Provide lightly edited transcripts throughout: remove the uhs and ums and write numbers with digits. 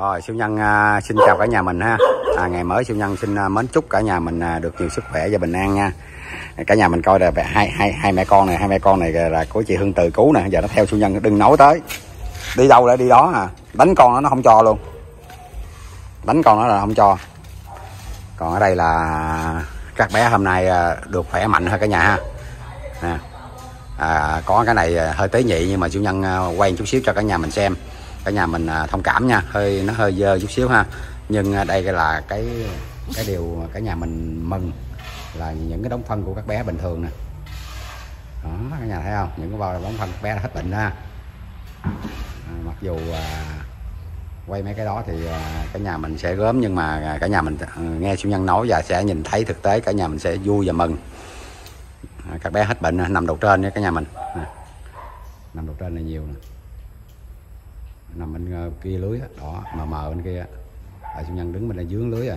Rồi Siêu Nhân xin chào cả nhà mình ha. Ngày mới Siêu Nhân xin mến chúc cả nhà mình được nhiều sức khỏe và bình an nha. Cả nhà mình coi là hai mẹ con này là của chị Hương Từ cứu nè, giờ nó theo Siêu Nhân đừng nói tới. Đi đâu để đi đó à. Đánh con nó không cho luôn. Đánh con nó là không cho. Còn ở đây là các bé hôm nay được khỏe mạnh hơn cả nhà ha. Nè. Có cái này hơi tế nhị nhưng mà Siêu Nhân quay chút xíu cho cả nhà mình xem. Cả nhà mình thông cảm nha, nó hơi dơ chút xíu ha. Nhưng đây là cái điều cả nhà mình mừng là những cái đống phân của các bé bình thường nè. Đó, cả nhà thấy không? Những cái bao đống phân các bé đã hết bệnh ha. Mặc dù quay mấy cái đó thì cả nhà mình sẽ gớm, nhưng mà cả nhà mình nghe Siêu Nhân nói và sẽ nhìn thấy thực tế, cả nhà mình sẽ vui và mừng. Các bé hết bệnh, nằm đầu trên nha cả nhà mình. Nằm đầu trên này nhiều nè. Nằm bên kia lưới đó, mờ bên kia. Siêu Nhân đứng bên đây dướng lưới rồi.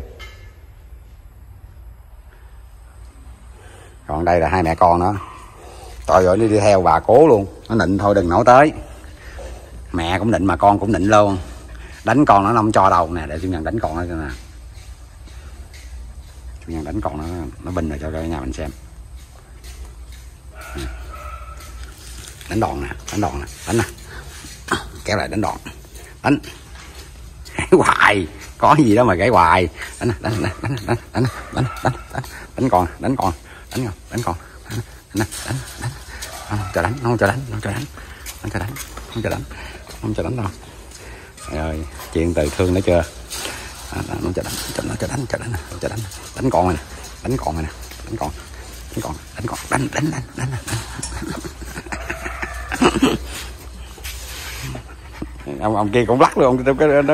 Còn đây là hai mẹ con đó. Tôi rồi nó đi theo bà cố luôn. Nó nịnh thôi đừng nói tới. Mẹ cũng nịnh mà con cũng nịnh luôn. Đánh con nó không cho đâu nè, để Siêu Nhân đánh con nó nè. Siêu Nhân đánh con nó bình rồi cho cả nhà mình xem. Đánh đòn nè, đánh nè. Kéo lại đánh đòn. Đánh. Gãy hoài, có gì đó mà gãy hoài. Đánh con. Không cho đánh đâu. Trời ơi, chuyện từ thương nó chưa. Không cho đánh. Đánh con này nè. Đánh. Ông kia cũng lắc luôn,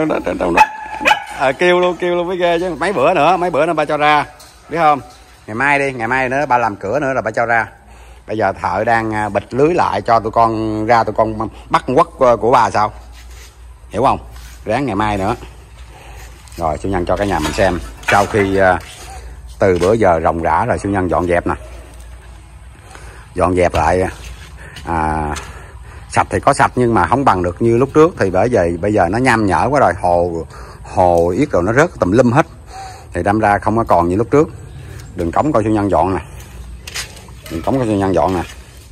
kêu luôn mới ghê chứ. Mấy bữa nữa ba cho ra, biết không? Ngày mai nữa ba làm cửa nữa là ba cho ra. Bây giờ thợ đang bịch lưới lại cho tụi con ra, tụi con bắt con quất của bà sao, hiểu không? Ráng ngày mai nữa. Rồi Siêu Nhân cho cả nhà mình xem sau khi từ bữa giờ ròng rã rồi Siêu Nhân dọn lại. Sạch thì có sạch nhưng mà không bằng được như lúc trước, thì bởi vì bây giờ nó nham nhở quá rồi, hồ yết rồi nó rớt tùm lum hết, thì đâm ra không có còn như lúc trước. Đường cống coi Siêu Nhân dọn nè.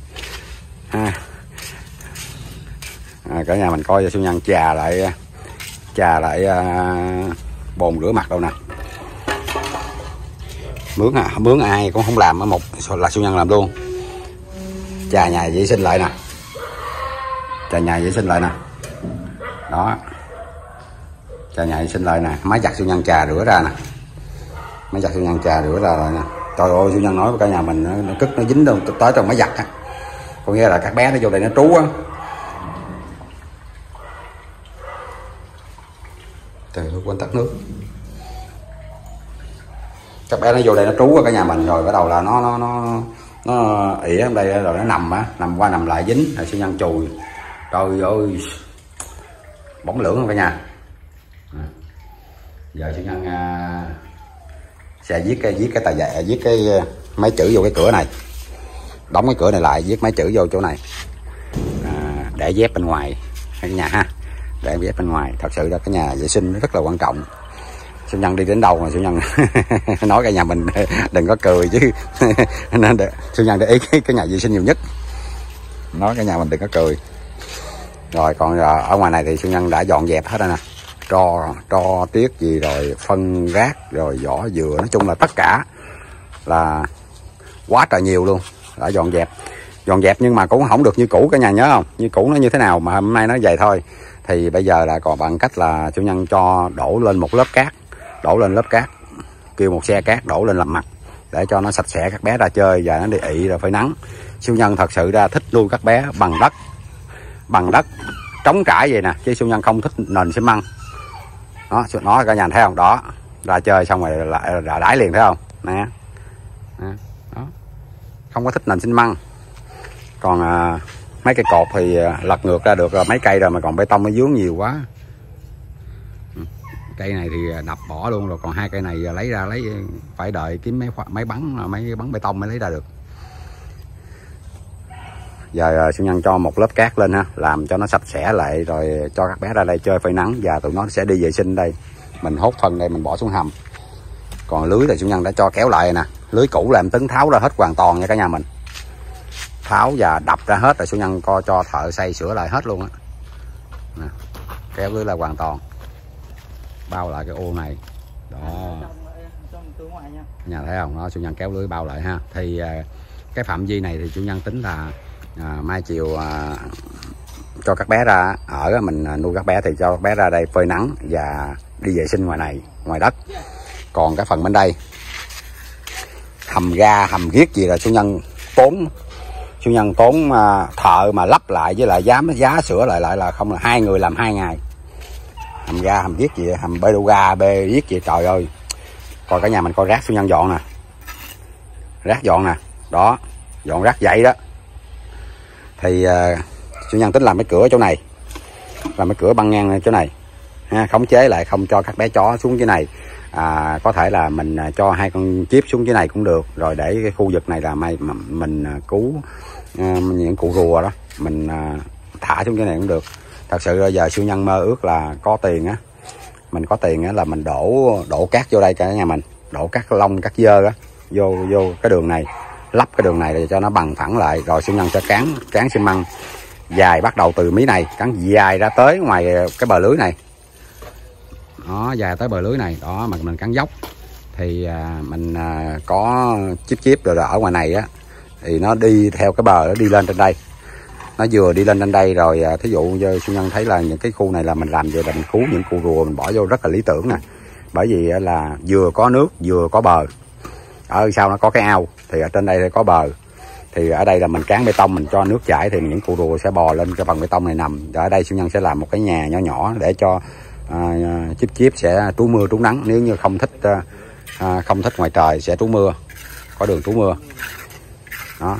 Cả nhà mình coi Siêu Nhân chà lại bồn rửa mặt đâu nè. Mướn ai cũng không làm, một là Siêu Nhân làm luôn. Chà nhà vệ sinh lại nè. Đó. Chà nhà vệ sinh lại nè. Máy giặt Siêu Nhân chà rửa ra nè. Rồi nè. Trời ơi, Siêu Nhân nói với cả nhà mình nó cứt nó dính đâu tới trong máy giặt á. Có nghĩa là các bé nó vô đây nó trú á. Trời ơi, quên tắt nước. Các bé nó vô đây nó trú ở cả nhà mình rồi bắt đầu là nó ỉa ở đây rồi nó nằm qua nằm lại dính, rồi Siêu Nhân chùi. Trời ơi, bóng lưỡng không cả nhà. Giờ Siêu Nhân sẽ viết cái mấy chữ vô cái cửa này, đóng cái cửa này lại, viết mấy chữ vô chỗ này, để dép bên ngoài cả nhà ha. Để dép bên ngoài, thật sự là cái nhà vệ sinh nó rất là quan trọng. Siêu Nhân đi đến đâu mà Siêu Nhân nói cả nhà mình đừng có cười chứ. Nên Siêu Nhân để ý cái nhà vệ sinh nhiều nhất, nói cả nhà mình đừng có cười. Rồi còn ở ngoài này thì Siêu Nhân đã dọn dẹp hết rồi nè. Tro tiết gì rồi phân rác rồi vỏ dừa, nói chung là tất cả là quá trời nhiều luôn. Đã dọn dẹp nhưng mà cũng không được như cũ cả nhà, nhớ không? Như cũ nó như thế nào mà hôm nay nó vậy thôi. Thì bây giờ là còn bằng cách là Siêu Nhân cho đổ lên một lớp cát, kêu một xe cát đổ lên làm mặt để cho nó sạch sẽ, các bé ra chơi và nó đi ị rồi phải nắng. Siêu Nhân thật sự ra thích nuôi các bé bằng đất trống trải vậy nè, chứ Siêu Nhân không thích nền xi măng. Đó, nói cả nhà thấy không? Đó, ra chơi xong rồi lại đãi liền, thấy không? Nè. Đó. Không có thích nền xi măng. Còn mấy cây cột thì lật ngược ra được rồi, mấy cây rồi mà còn bê tông nó vướng nhiều quá. Cây này thì đập bỏ luôn rồi, còn hai cây này lấy phải đợi kiếm máy bắn bê tông mới lấy ra được. Giờ siêu nhân cho một lớp cát lên ha, làm cho nó sạch sẽ lại rồi cho các bé ra đây chơi phơi nắng và tụi nó sẽ đi vệ sinh đây. Mình hốt phân đây mình bỏ xuống hầm. Còn lưới thì siêu nhân đã cho kéo lại nè, lưới cũ làm Tấn tháo ra hết hoàn toàn nha cả nhà mình. Tháo và đập ra hết rồi siêu nhân co cho thợ xây sửa lại hết luôn á. Kéo lưới là hoàn toàn. Bao lại cái ô này. Đó. Nhà thấy không? Đó, siêu nhân kéo lưới bao lại ha. Thì cái phạm vi này thì siêu nhân tính là mai chiều cho các bé ra ở, mình nuôi các bé thì cho các bé ra đây phơi nắng và đi vệ sinh ngoài này, ngoài đất. Còn cái phần bên đây hầm ga hầm ghiết gì là siêu nhân tốn thợ mà lắp lại với lại giá sửa lại là không, là 2 người làm 2 ngày. Hầm ga hầm ghiết gì, hầm bê đu ga bê ghiết gì, trời ơi. Coi cả nhà mình coi rác siêu nhân dọn nè, rác dọn nè, đó, dọn rác vậy đó. Thì siêu nhân tính làm cái cửa chỗ này, làm cái cửa băng ngang chỗ này ha, khống chế lại không cho các bé chó xuống dưới này. Có thể là mình cho 2 con chip xuống dưới này cũng được, rồi để cái khu vực này là mình cứu những cụ rùa đó, mình thả xuống dưới này cũng được. Thật sự giờ siêu nhân mơ ước là có tiền á, mình có tiền á là mình đổ cát vô đây cả nhà mình, đổ cát lông cát dơ á vô cái đường này, lắp cái đường này để cho nó bằng phẳng lại, rồi siêu nhân sẽ cán xi măng dài, bắt đầu từ mí này cán dài ra tới ngoài cái bờ lưới này đó, dài tới bờ lưới này đó, mà mình cán dốc thì mình có chip rồi ở ngoài này á, thì nó đi theo cái bờ, nó đi lên trên đây, nó vừa đi lên trên đây rồi thí dụ như siêu nhân thấy là những cái khu này là mình làm vậy là mình cứu những cụ rùa, mình bỏ vô rất là lý tưởng nè, bởi vì là vừa có nước vừa có bờ. Ở sau nó có cái ao thì ở trên đây có bờ, thì ở đây là mình cán bê tông, mình cho nước chảy thì những cụ rùa sẽ bò lên cái phần bê tông này nằm. Ở đây siêu nhân sẽ làm một cái nhà nhỏ nhỏ để cho chip sẽ trú mưa trú nắng, nếu như không thích ngoài trời sẽ trú mưa, có đường trú mưa đó.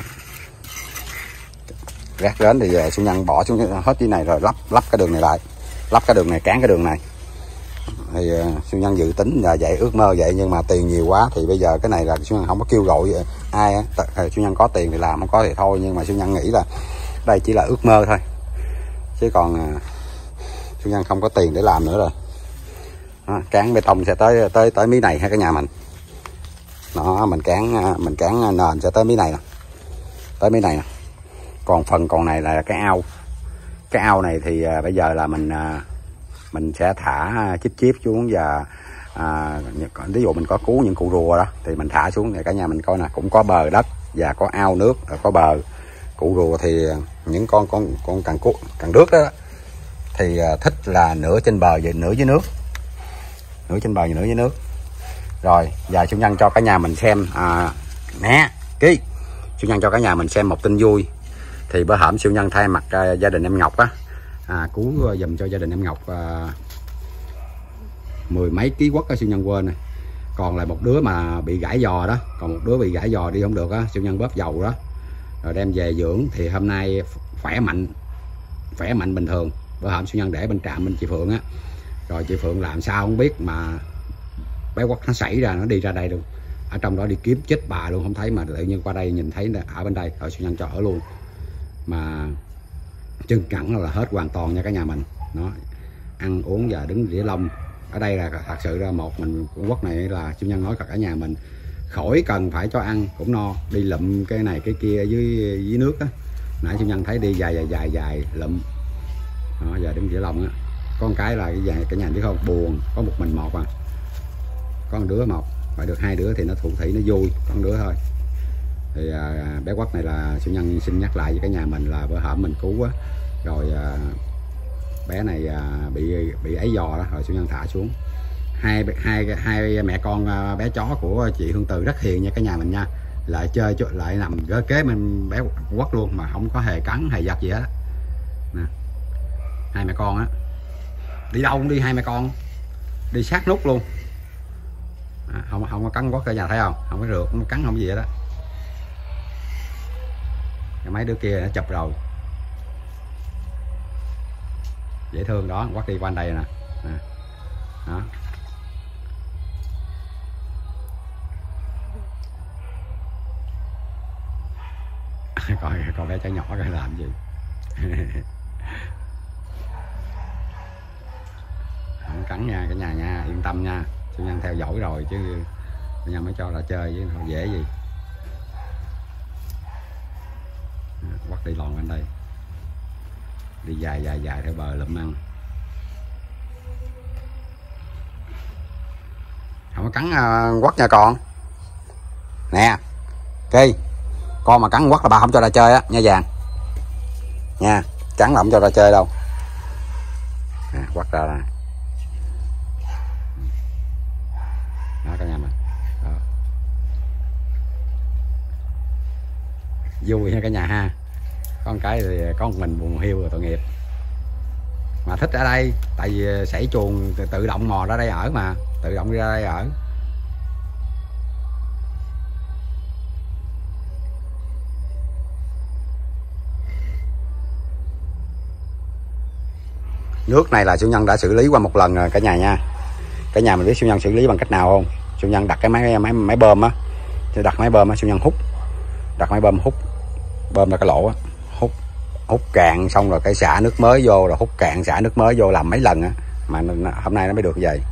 Rác đến thì siêu nhân bỏ xuống hết cái này rồi lắp cái đường này lại, lắp cái đường này cán cái đường này. Thì siêu nhân dự tính là vậy, ước mơ vậy, nhưng mà tiền nhiều quá thì bây giờ cái này là siêu nhân không có kêu gọi ai. Siêu nhân có tiền thì làm, không có thì thôi, nhưng mà siêu nhân nghĩ là đây chỉ là ước mơ thôi, chứ còn siêu nhân không có tiền để làm nữa rồi đó, cán bê tông sẽ tới mí này ha cả nhà mình đó, mình cán nền sẽ tới mí này nè, tới mí này nè. Còn phần còn này là cái ao này thì bây giờ là mình sẽ thả chip xuống và ví dụ mình có cứu những cụ rùa đó thì mình thả xuống để cả nhà mình coi nè, cũng có bờ đất và có ao nước, có bờ. Cụ rùa thì những con càng nước đó thì thích là nửa trên bờ và nửa dưới nước, nửa trên bờ và nửa dưới nước. Rồi giờ siêu nhân cho cả nhà mình xem siêu nhân cho cả nhà mình xem một tin vui. Thì bữa hổm siêu nhân thay mặt gia đình em Ngọc á, cứu dùm cho gia đình em Ngọc 10 mấy ký quất á, siêu nhân quên này. Còn lại một đứa mà bị gãy giò đó, còn một đứa bị gãy giò đi không được á, siêu nhân bóp dầu đó rồi đem về dưỡng. Thì hôm nay khỏe mạnh bình thường. Bữa hổm siêu nhân để bên trạm bên chị Phượng á, rồi chị Phượng làm sao không biết mà bé quất nó xảy ra, nó đi ra đây luôn, ở trong đó đi kiếm chết bà luôn, không thấy mà tự nhiên qua đây nhìn thấy ở bên đây, rồi siêu nhân cho ở luôn. Mà chân cẳng là hết hoàn toàn nha cả nhà mình. Nó ăn uống và đứng đĩa lông ở đây là thật sự ra một mình con quất này là siêu nhân nói cả nhà mình khỏi cần phải cho ăn cũng no, đi lụm cái này cái kia dưới nước á. Nãy siêu nhân thấy đi dài lụm đó, giờ đứng đĩa lông á. Con cái là cái dài cả nhà biết không, buồn có một mình một có một đứa một, phải được 2 đứa thì nó thủ thỉ nó vui, có một đứa thôi. Thì bé quất này là siêu nhân xin nhắc lại với cả nhà mình là bữa hổm mình cứu á, rồi bé này bị ấy giò đó, rồi siêu nhân thả xuống. Hai mẹ con bé chó của chị Hương Từ rất hiền nha cả nhà mình nha, lại chơi lại nằm kế bên bé quất luôn mà không có hề cắn hề giật gì hết nè. Hai mẹ con á đi đâu cũng đi, hai mẹ con đi sát nút luôn, không có cắn quất cả nhà thấy không, không có rượt, không có cắn, không có gì hết đó. Mấy đứa kia nó chụp rồi, dễ thương đó, quất đi quanh đây nè đó. coi con bé cháu nhỏ cái làm gì. Không cắn nha cả nhà nha, yên tâm nha. Siêu Nhân theo dõi rồi chứ cả nhà mới cho là chơi chứ không dễ gì. Quắt đi lòn bên đây, đi dài theo bờ lụm ăn. Không có cắn quắt nha con. Nè Ki, con mà cắn quắt là bà không cho ra chơi á nha vàng nha, cắn là không cho ra chơi đâu. Nè, quắt ra nè, đó cả nhà mình. Đó. Vui ha cả nhà ha. Con cái thì con mình buồn hiu rồi tội nghiệp, mà thích ở đây tại vì sảy chuồng tự động mò ra đây ở, mà tự động đi ra đây ở. Nước này là Siêu Nhân đã xử lý qua một lần rồi cả nhà nha. Cả nhà mình biết Siêu Nhân xử lý bằng cách nào không? Siêu Nhân đặt cái máy bơm á, đặt máy bơm á, Siêu Nhân hút, đặt máy bơm hút, bơm ra cái lỗ á, hút cạn xong rồi cái xả nước mới vô, rồi hút cạn xả nước mới vô, làm mấy lần á mà hôm nay nó mới được vậy.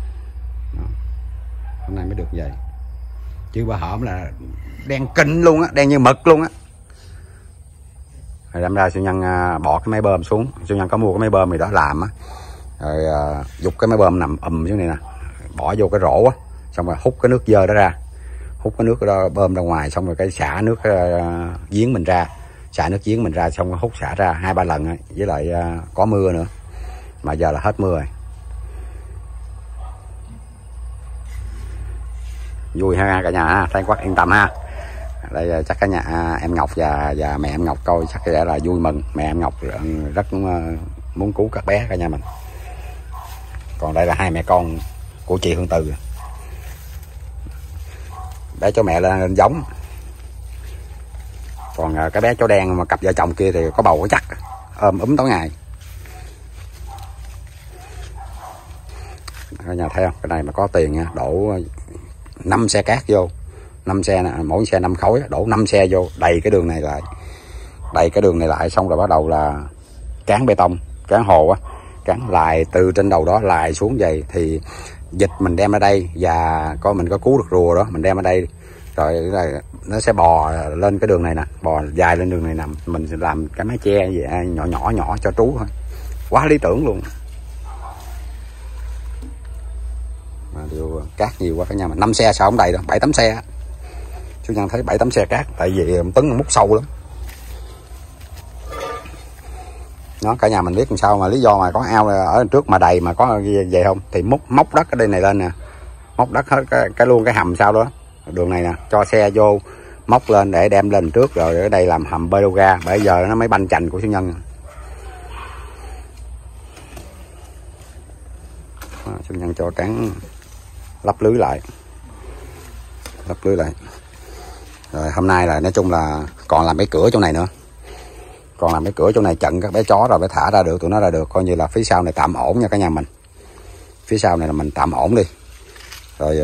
Hôm nay mới được vậy, chứ bữa hổm là đen kinh luôn á, đen như mực luôn á. Rồi đâm ra Siêu Nhân bỏ cái máy bơm xuống. Siêu Nhân có mua cái máy bơm gì đó làm á, rồi giục cái máy bơm nằm xuống này nè, bỏ vô cái rổ á, xong rồi hút cái nước dơ đó ra, hút cái nước đó bơm ra ngoài, xong rồi cái xả nước giếng mình ra, xả nước giếng mình ra, xong rồi hút xả ra 2-3 lần ấy. Với lại có mưa nữa, mà giờ là hết mưa rồi. Vui ha cả nhà ha, thấy quát yên tâm ha. Đây chắc cả nhà em Ngọc và mẹ em Ngọc coi chắc sẽ là vui mừng. Mẹ em Ngọc rất muốn cứu các bé cả nhà mình. Còn đây là hai mẹ con của chị Hương Từ, bé cho mẹ lên giống. Còn cái bé chó đen mà cặp vợ chồng kia thì có bầu có chắc, ôm tối ngày. Cả nhà thấy không, cái này mà có tiền nha, đổ 5 xe cát vô, 5 xe nè, mỗi xe 5 khối, đổ 5 xe vô, đầy cái đường này lại, đầy cái đường này lại, xong rồi bắt đầu là cán bê tông, cán hồ á, cán lại từ trên đầu đó lại xuống vậy. Thì vịt mình đem ở đây và coi mình có cứu được rùa đó, mình đem ở đây rồi nó sẽ bò lên cái đường này nè, bò dài lên đường này nè, mình sẽ làm cái mái che vậy, nhỏ cho trú thôi, quá lý tưởng luôn. Mà điều cát nhiều quá cả nhà, mà 5 xe sao không đầy đâu, 7-8 xe. Siêu Nhân thấy 7-8 xe cát, tại vì Tấn múc sâu lắm. Đó cả nhà mình biết làm sao mà lý do mà có ao ở trước mà đầy mà có về không, thì móc đất ở đây này lên nè, móc đất hết cái luôn cái hầm sau đó, đường này nè, cho xe vô móc lên để đem lên trước, rồi ở đây làm hầm bê ga. Bây giờ nó mới banh chành của Siêu Nhân. Siêu Nhân cho cán lắp lưới lại, rồi hôm nay là nói chung là còn làm cái cửa chỗ này nữa, còn làm cái cửa chỗ này chặn các bé chó rồi mới thả ra được, tụi nó ra được, coi như là phía sau này tạm ổn nha cả nhà mình. Phía sau này là mình tạm ổn đi. Rồi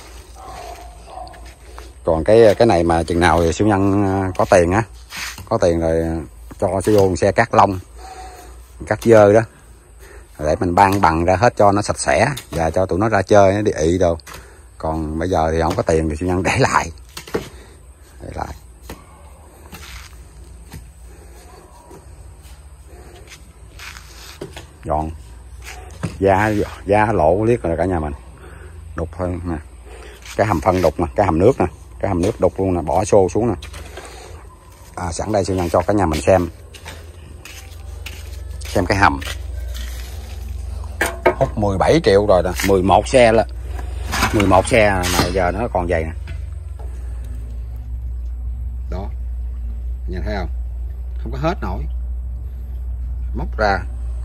còn cái này mà chừng nào thì Siêu Nhân có tiền á, có tiền rồi cho sẽ vô xe cát lông, cát dơ đó, để mình ban bằng ra hết cho nó sạch sẽ và cho tụi nó ra chơi, nó đi ị đâu. Còn bây giờ thì không có tiền thì Siêu Nhân để lại. Dọn giá lỗ liếc rồi cả nhà mình. Đục thôi nè, cái hầm phân đục nè, cái hầm nước nè, cái hầm nước đục luôn nè, bỏ xô xuống nè. Sẵn đây Siêu Nhân cho cả nhà mình xem cái hầm hút 17 triệu rồi nè, 11 xe là 11 xe mà giờ nó còn vậy nè. Đó, nhìn thấy không, không có hết nổi, móc ra.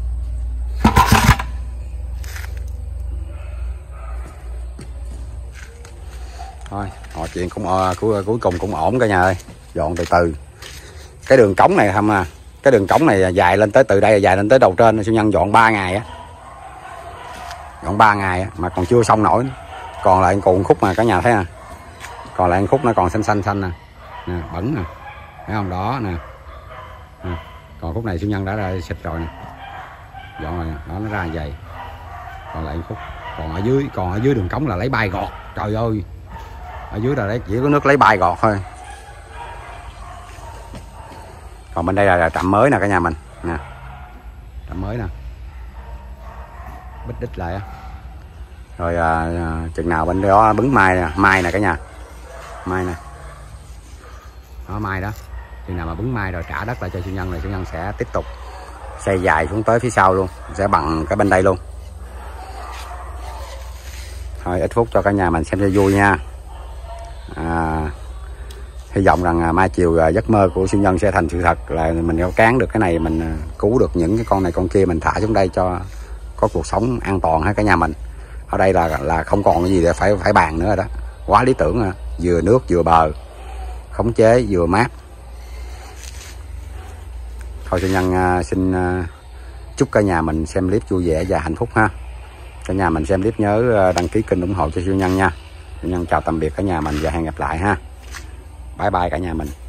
Thôi mọi chuyện cũng cuối cùng cũng ổn cả nhà ơi. Dọn từ từ cái đường cống này không cái đường cống này dài lên tới, từ đây dài lên tới đầu trên. Siêu Nhân dọn 3 ngày á, dọn 3 ngày á, mà còn chưa xong nổi. Còn lại cùng khúc mà cả nhà thấy nè, còn lại khúc nó còn xanh nè, bẩn nè, thấy không, đó nè. Còn khúc này siêu nhân đã ra xịt rồi nè, dọn rồi nè, đó nó ra như vậy. Còn lại khúc còn ở dưới đường cống là lấy bay gọt, trời ơi, ở dưới là đấy chỉ có nước lấy bay gọt thôi. Còn bên đây là trạm mới nè cả nhà mình nè, trạm mới nè, bít đít lại á. Rồi chừng nào bên đó bứng mai nè cả nhà, mai nè, đó mai đó, chừng nào mà bứng mai rồi trả đất lại cho siêu nhân này, siêu nhân sẽ tiếp tục xây dài xuống tới phía sau luôn, sẽ bằng cái bên đây luôn. Thôi ít phút cho cả nhà mình xem cho vui nha. Hy vọng rằng mai chiều giấc mơ của siêu nhân sẽ thành sự thật, là mình có cán được cái này, mình cứu được những cái con này con kia, mình thả xuống đây cho có cuộc sống an toàn ha cả nhà mình. Ở đây là không còn cái gì để phải bàn nữa rồi đó, quá lý tưởng rồi. Vừa nước vừa bờ, khống chế vừa mát. Thôi siêu nhân xin chúc cả nhà mình xem clip vui vẻ và hạnh phúc ha. Cả nhà mình xem clip nhớ đăng ký kênh ủng hộ cho siêu nhân nha. Siêu nhân chào tạm biệt cả nhà mình và hẹn gặp lại ha. Bye bye cả nhà mình.